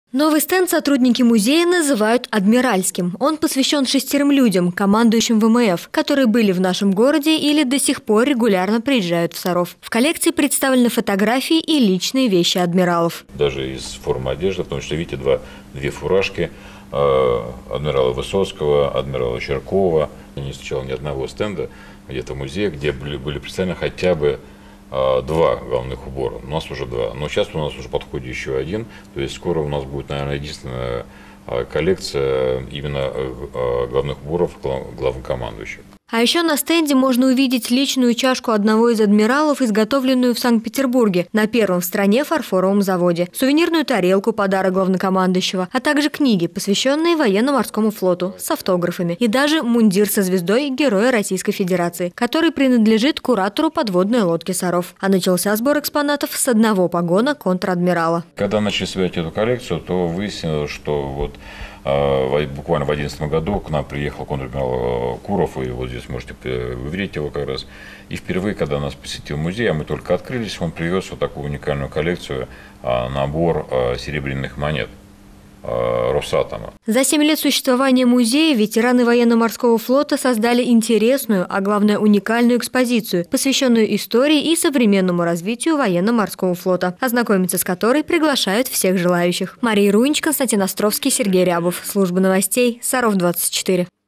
Новый стенд сотрудники музея называют «Адмиральским». Он посвящен 6 людям, командующим ВМФ, которые были в нашем городе или до сих пор регулярно приезжают в Саров. В коллекции представлены фотографии и личные вещи адмиралов. Даже из формы одежды, потому что, видите, две фуражки адмирала Высоцкого, адмирала Черкова. Я не встречал ни одного стенда где-то в музее, где были представлены хотя бы два головных убора. У нас уже два. Но сейчас у нас уже подходит еще один. То есть скоро у нас будет, наверное, единственная коллекция именно головных уборов главнокомандующих. А еще на стенде можно увидеть личную чашку одного из адмиралов, изготовленную в Санкт-Петербурге на первом в стране фарфоровом заводе, сувенирную тарелку, подарок главнокомандующего, а также книги, посвященные военно-морскому флоту с автографами, и даже мундир со звездой Героя Российской Федерации, который принадлежит куратору подводной лодки «Саров». А начался сбор экспонатов с одного погона контр-адмирала. Когда начали собирать эту коллекцию, то выяснилось, что буквально в 2011 году к нам приехал контр-адмирал Куров, и вот здесь можете увидеть его как раз. И впервые, когда нас посетил музей, а мы только открылись, он привез вот такую уникальную коллекцию, набор серебряных монет Росатома. За 7 лет существования музея ветераны военно-морского флота создали интересную, а главное уникальную экспозицию, посвященную истории и современному развитию военно-морского флота, ознакомиться с которой приглашают всех желающих. Мария Руинч, Константин Островский, Сергей Рябов. Служба новостей Саров 24.